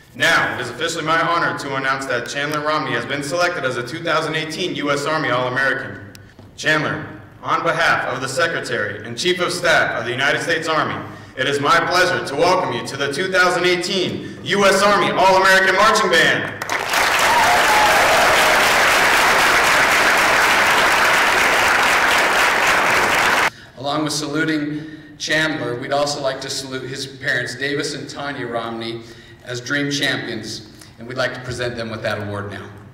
Now, it is officially my honor to announce that Chandler Romney has been selected as a 2018 U.S. Army All-American. Chandler, on behalf of the Secretary and Chief of Staff of the United States Army, it is my pleasure to welcome you to the 2018 U.S. Army All-American Marching Band. Along with saluting Chandler, we'd also like to salute his parents, Davis and Tanya Romney, as Dream Champions, and we'd like to present them with that award now.